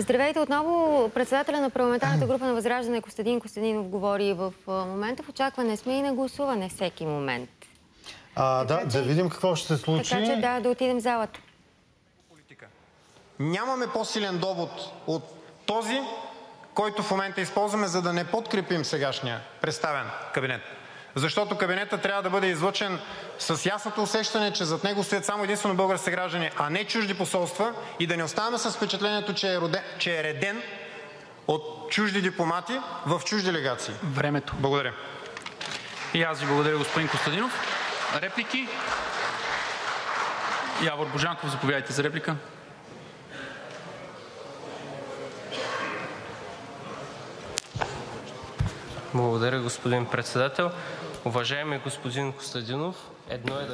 Здравейте отново. Председателя на парламентарната група на Възраждане Костадин Костадинов говори в момента. В очакване сме и на гласуване всеки момент. Да видим какво ще се случи. Така че да отидем в залата. Нямаме по-силен довод от този, който в момента използваме, за да не подкрепим сегашния представен кабинет. Защото кабинетът трябва да бъде излъчен с ясното усещане, че зад него стоят само единствено български граждани, а не чужди посолства, и да не оставаме с впечатлението, че е реден от чужди дипломати в чужди легации. Времето. Благодаря. И аз ви благодаря, господин Костадинов. Реплики? Явор Божанков, заповядайте за реплика. Благодаря, господин председател. Уважаеми господин Костадинов, едно е да...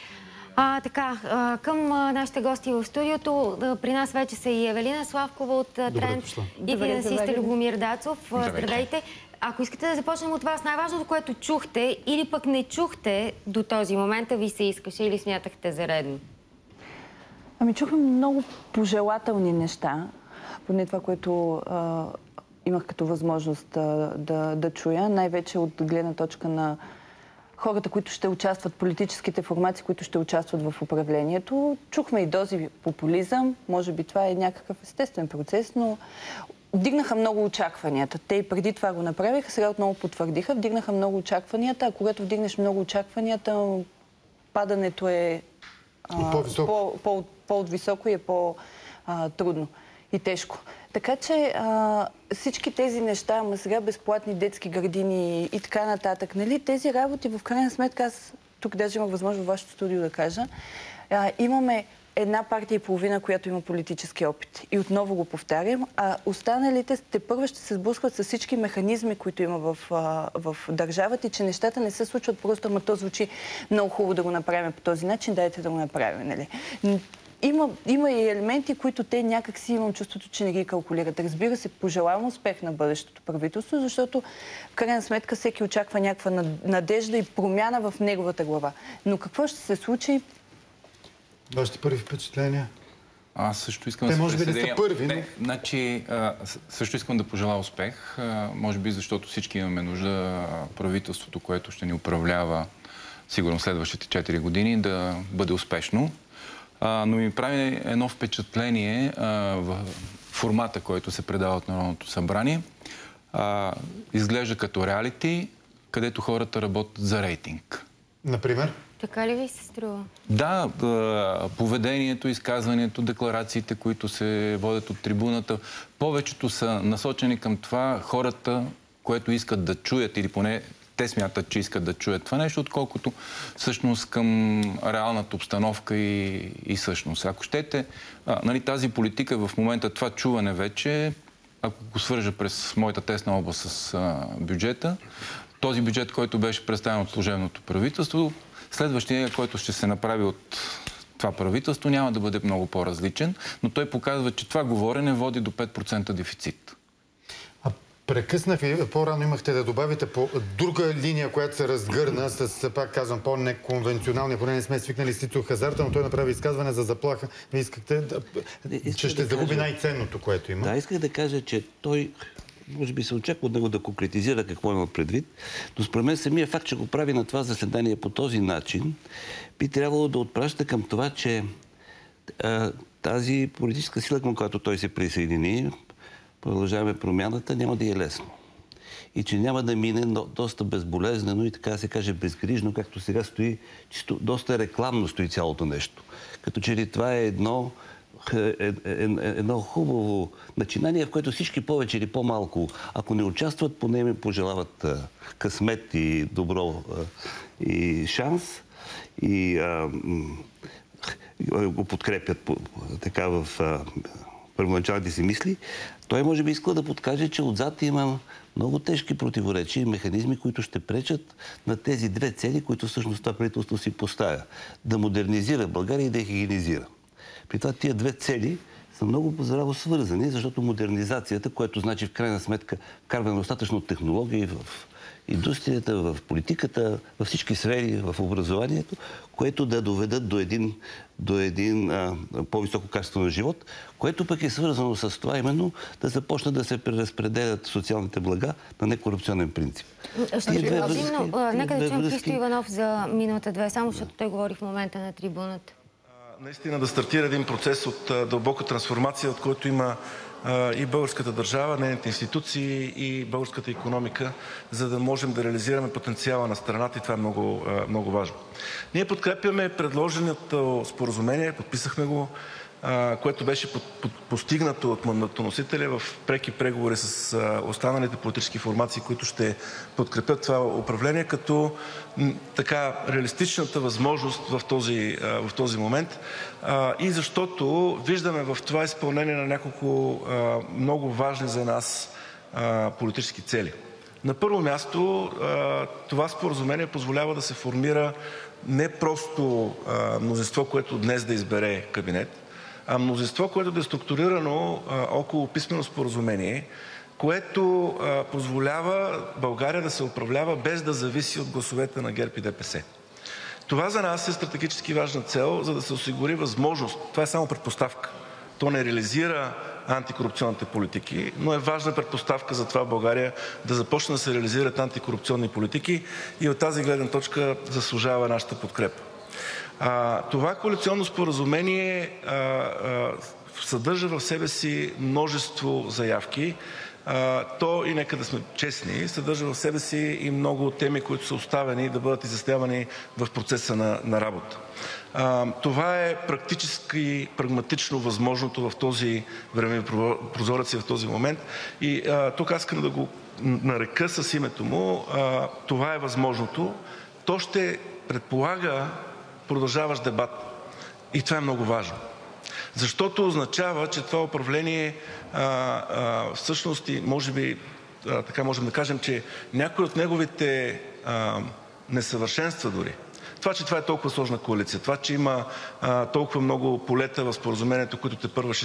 Към нашите гости в студиото. При нас вече са и Евелина Славкова от Тренд и финансиста Любомир Дацов. Здравейте. Ако искате да започнем от вас, най-важното, което чухте или пък не чухте до този момент, ви се искаше или смятахте за редно? Чухме много пожелателни неща, поне това, което имах като възможност да чуя, най-вече от гледна точка на хората, които ще участват, политическите формации, които ще участват в управлението. Чухме и дози популизъм, може би това е някакъв естествен процес, но вдигнаха много очакванията. Те и преди това го направиха, сега отново потвърдиха, вдигнаха много очакванията, а когато вдигнеш много очакванията, падането е по-високо и е по-трудно и тежко. Така че всички тези неща, сега безплатни детски градини и така нататък, нали, тези работи в крайна сметка, аз тук даже имах възможност в вашето студио да кажа, имаме една партия и половина, която има политически опит. И отново го повтарям, а останалите тепърва ще се сблъскват с всички механизми, които има в държавата, и че нещата не се случват просто, ама то звучи много хубаво да го направим по този начин, дайте да го направим, нали. Има и елементи, които те някак си имам чувството, че не ги калкулират. Разбира се, пожелавам успех на бъдещото правителство, защото в крайна сметка всеки очаква някаква надежда и промяна в неговата глава. Но какво ще се случи? Вашите първи впечатления? Аз също искам да се може би да са първи, Значи, също искам да пожелая успех. Може би защото всички имаме нужда правителството, което ще ни управлява сигурно следващите 4 години, да бъде успешно. Но ми прави едно впечатление в формата, който се предава от Народното събрание. Изглежда като реалити, където хората работят за рейтинг. Например? Така ли ви се струва? Да, поведението, изказването, декларациите, които се водят от трибуната, повечето са насочени към това хората, което искат да чуят, или поне те смятат, че искат да чуят това нещо, отколкото всъщност към реалната обстановка и същност. Ако щете, тази политика в момента, това чуване вече, ако го свържа през моята тесна област с бюджета, този бюджет, който беше представен от служебното правителство, следващия, който ще се направи от това правителство, няма да бъде много по-различен, но той показва, че това говорене води до 5% дефицит. Прекъснах ви, по-рано имахте да добавите по друга линия, която се разгърна с, пак казвам, по-неконвенционалния, поне не сме свикнали с Цицо Хазарта, но той направи изказване за заплаха. Вие искахте, че ще загуби най-ценното, което има. Да, исках да кажа, че той, може би се очаква от него да конкретизира какво има предвид, но според мен самия факт, че го прави на това заседание по този начин, би трябвало да отпраща към това, че тази политическа сила, към която той се присъедини, Продължаваме промяната, няма да е лесно. И че няма да мине доста безболезнено и така да се каже безгрижно, както сега стои, чисто доста рекламно стои цялото нещо. Като че ли това е едно хубаво начинание, в което всички повече или по-малко, ако не участват, поне ми пожелават късмет и добро и шанс и го подкрепят така в първоначалните си мисли. Той може би иска да подкаже, че отзад има много тежки противоречия и механизми, които ще пречат на тези две цели, които всъщност това правителство си поставя. Да модернизира България и да я хигиенизира. При това тия две цели са много здраво свързани, защото модернизацията, което значи в крайна сметка вкарване достатъчно технологии индустрията, в политиката, във всички сфери, в образованието, което да доведат до един по-високо качество на живот, което пък е свързано с това именно да започнат да се преразпределят социалните блага на некорупционен принцип. Нека да чуем Христо Иванов за минута-две, само защото той говори в момента на трибуната. Наистина да стартира един процес от дълбока трансформация, от който има и българската държава, нейните институции и българската икономика, за да можем да реализираме потенциала на страната и това е много, много важно. Ние подкрепяме предложеното споразумение, подписахме го, което беше постигнато от мандатоносителя в преки преговори с останалите политически формации, които ще подкрепят това управление, като така реалистичната възможност в този момент и защото виждаме в това изпълнение на няколко много важни за нас политически цели. На първо място, това споразумение позволява да се формира не просто мнозинство, което днес да избере кабинет, а мнозинство, което да е структурирано около писмено споразумение, което позволява България да се управлява без да зависи от гласовете на ГЕРБ и ДПС. Това за нас е стратегически важна цел, за да се осигури възможност. Това е само предпоставка. То не реализира антикорупционните политики, но е важна предпоставка за това в България да започне да се реализират антикорупционни политики и от тази гледна точка заслужава нашата подкрепа. Това коалиционно споразумение съдържа в себе си множество заявки. То, и нека да сме честни, съдържа в себе си и много теми, които са оставени да бъдат изяснявани в процеса на работа. Това е практически, прагматично възможното в този времеви прозорец и в този момент. И тук аз искам да го нарека с името му. Това е възможното. То ще предполага продължаващ дебат. И това е много важно. Защото означава, че това управление всъщност и може би така можем да кажем, че някои от неговите несъвършенства дори, това, че това е толкова сложна коалиция, това, че има толкова много полета в споразумението, които тепърва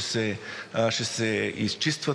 ще се изчистват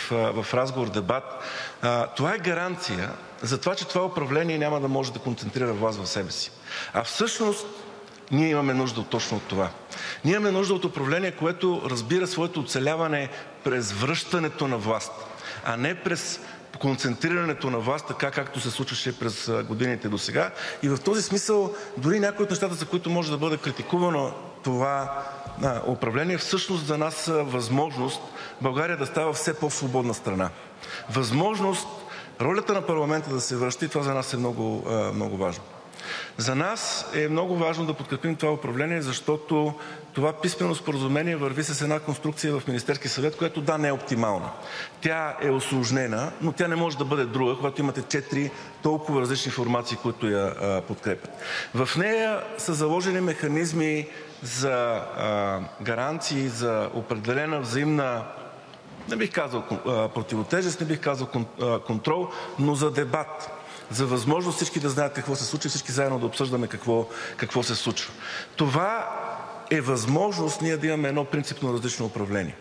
в разговор, дебат, това е гаранция за това, че това управление няма да може да концентрира власт в себе си. А всъщност ние имаме нужда точно от това. Ние имаме нужда от управление, което разбира своето оцеляване през връщането на власт, а не през концентрирането на власт, така както се случваше през годините досега. И в този смисъл дори някои от нещата, за които може да бъде критикувано това управление, всъщност за нас са възможност България да става все по-свободна страна. Възможност ролята на парламента да се връща и това за нас е много, много важно. За нас е много важно да подкрепим това управление, защото това писмено споразумение върви с една конструкция в Министерския съвет, която да, не е оптимална. Тя е усложнена, но тя не може да бъде друга, когато имате 4 толкова различни формации, които я подкрепят. В нея са заложени механизми за гаранции, за определена взаимна, не бих казал противотежест, не бих казал контрол, но за дебат. За възможност всички да знаят какво се случи, всички заедно да обсъждаме какво се случва. Това е възможност ние да имаме едно принципно различно управление.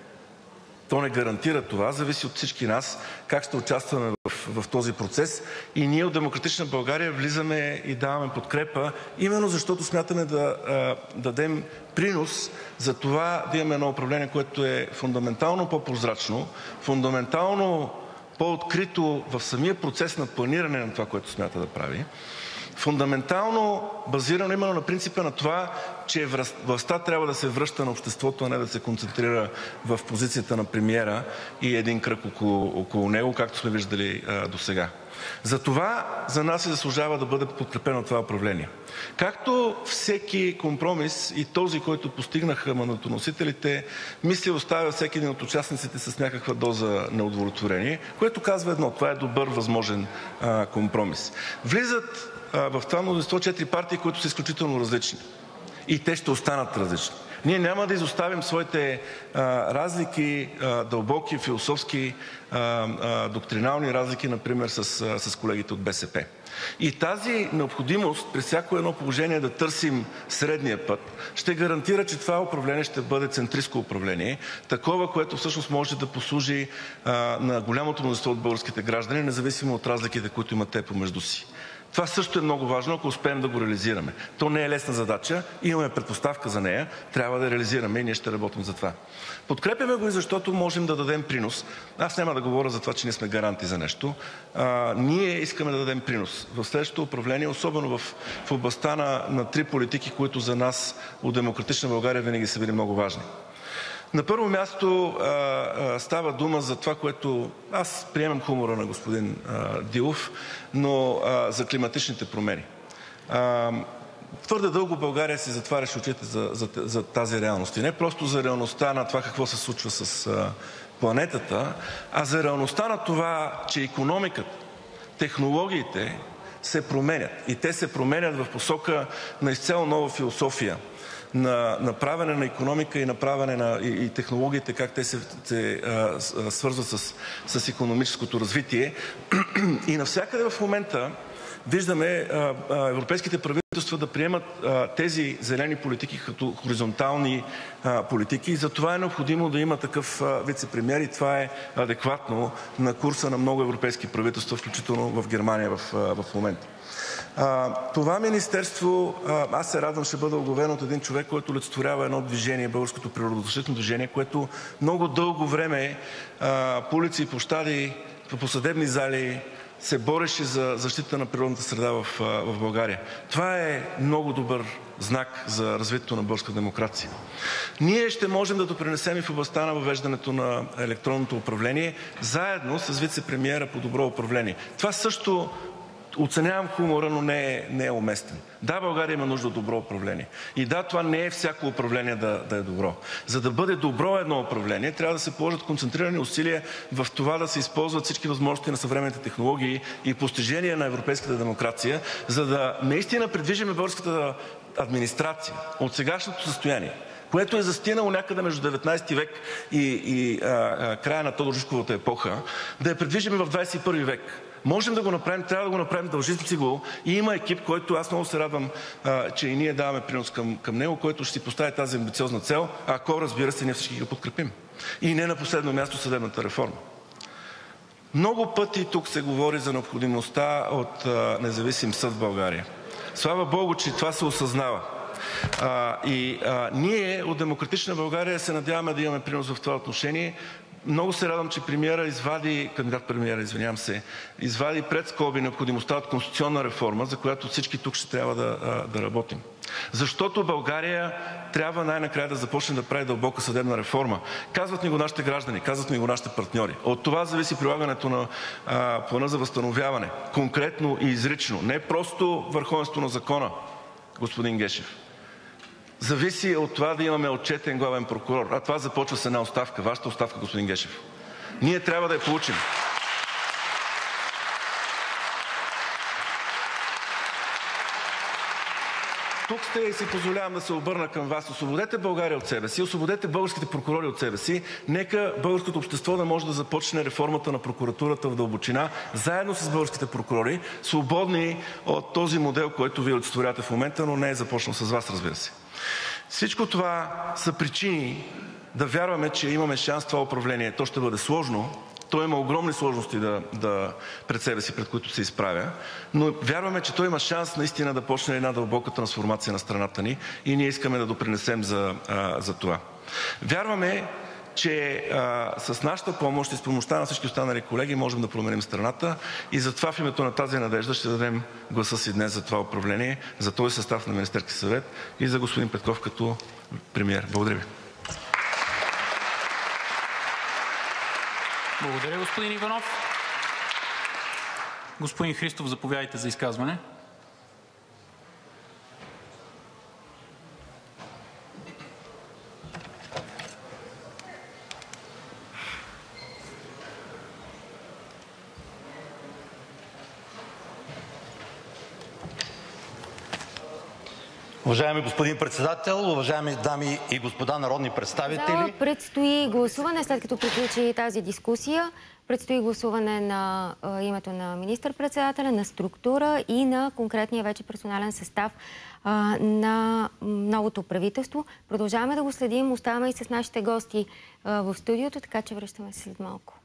То не гарантира това, зависи от всички нас как ще участваме в този процес и ние от Демократична България влизаме и даваме подкрепа, именно защото смятаме да дадем принос за това да имаме едно управление, което е фундаментално по-прозрачно, фундаментално по-открито в самия процес на планиране на това, което смята да прави, фундаментално базирано именно на принципа на това, че властта трябва да се връща на обществото, а не да се концентрира в позицията на премиера и един кръг около него, както сме виждали досега. Затова за нас се заслужава да бъде подкрепено това управление. Както всеки компромис и този, който постигнаха мандатоносителите, мисля, оставя всеки един от участниците с някаква доза неудовлетворение, което казва едно: това е добър възможен компромис. Влизат в това мнозинство 4 партии, които са изключително различни. И те ще останат различни. Ние няма да изоставим своите разлики, дълбоки, философски, доктринални разлики, например, с колегите от БСП. И тази необходимост при всяко едно положение да търсим средния път ще гарантира, че това управление ще бъде центристко управление, такова, което всъщност може да послужи на голямото мнозинство от българските граждани, независимо от разликите, които имат те помежду си. Това също е много важно, ако успеем да го реализираме. То не е лесна задача, имаме предпоставка за нея, трябва да реализираме и ние ще работим за това. Подкрепяме го и защото можем да дадем принос. Аз няма да говоря за това, че ние сме гаранти за нещо. Ние искаме да дадем принос в следващото управление, особено в областта на три политики, които за нас от Демократична България винаги са били много важни. На първо място става дума за това, което аз приемам хумора на господин Дилов, но за климатичните промени. Твърде дълго България си затваряше очите за тази реалност. И не просто за реалността на това какво се случва с планетата, а за реалността на това, че икономиката, технологиите се променят. И те се променят в посока на изцяло нова философия на правене на икономика и на правене и технологиите, как те се свързват с икономическото развитие. И навсякъде в момента виждаме европейските правителства да приемат тези зелени политики като хоризонтални политики и затова е необходимо да има такъв вицепремиер и това е адекватно на курса на много европейски правителства, включително в Германия в момента. Това министерство, аз се радвам, ще бъде оглавено от един човек, който олицетворява едно движение, българското природозащитно движение, което много дълго време по улици и площади, по съдебни зали се бореше за защита на природната среда в България. Това е много добър знак за развитието на българска демокрация. Ние ще можем да допринесем и в областта на въвеждането на електронното управление, заедно с вицепремиера по добро управление. Това също оценявам хумора, но не е уместен. Да, България има нужда от добро управление. И да, това не е всяко управление да е добро. За да бъде добро едно управление, трябва да се положат концентрирани усилия в това да се използват всички възможности на съвременните технологии и постижения на европейската демокрация, за да наистина придвижим българската администрация от сегашното състояние, което е застинало някъде между 19 век и края на Тодор Живковата епоха, да я придвижим в 21 век. Можем да го направим, трябва да го направим, дължим си го и има екип, който аз много се радвам, че и ние даваме принос към него, който ще си постави тази амбициозна цел, ако, разбира се, ние всички го подкрепим. И не на последно място съдебната реформа. Много пъти тук се говори за необходимостта от независим съд в България. Слава Богу, че това се осъзнава. Ние от Демократична България се надяваме да имаме принос в това отношение. Много се радвам, че кандидат-премиера, извади пред скоби необходимостта от конституционна реформа, за която всички тук ще трябва да работим. Защото България трябва най-накрая да започне да прави дълбока съдебна реформа. Казват ни го нашите граждани, казват ни го нашите партньори. От това зависи прилагането на плана за възстановяване. Конкретно и изрично. Не просто върховенство на закона, господин Гешев. Зависи от това да имаме отчетен главен прокурор. А това започва с една оставка. Вашата оставка, господин Гешев. Ние трябва да я получим. Тук сте и си позволявам да се обърна към вас. Освободете България от себе си, освободете българските прокурори от себе си. Нека българското общество да може да започне реформата на прокуратурата в дълбочина, заедно с българските прокурори, свободни от този модел, който вие олицетворявате в момента, но не е започнал с вас, разбира се. Всичко това са причини да вярваме, че имаме шанс това управление. То ще бъде сложно. Той има огромни сложности пред себе си, пред които се изправя, но вярваме, че той има шанс наистина да почне една дълбока трансформация на страната ни и ние искаме да допринесем за това. Вярваме, че с нашата помощ и с помощта на всички останали колеги можем да променим страната и затова в името на тази надежда ще дадем гласа си днес за това управление, за този състав на Министерския съвет и за господин Петков като премиер. Благодаря ви. Благодаря, господин Иванов. Господин Христов, заповядайте за изказване. Уважаеми господин председател, уважаеми дами и господа народни представители. Предстои гласуване, след като приключи тази дискусия. Предстои гласуване на името на министър-председателя, на структура и на конкретния вече персонален състав на новото правителство. Продължаваме да го следим, оставаме и с нашите гости в студиото, така че връщаме се след малко.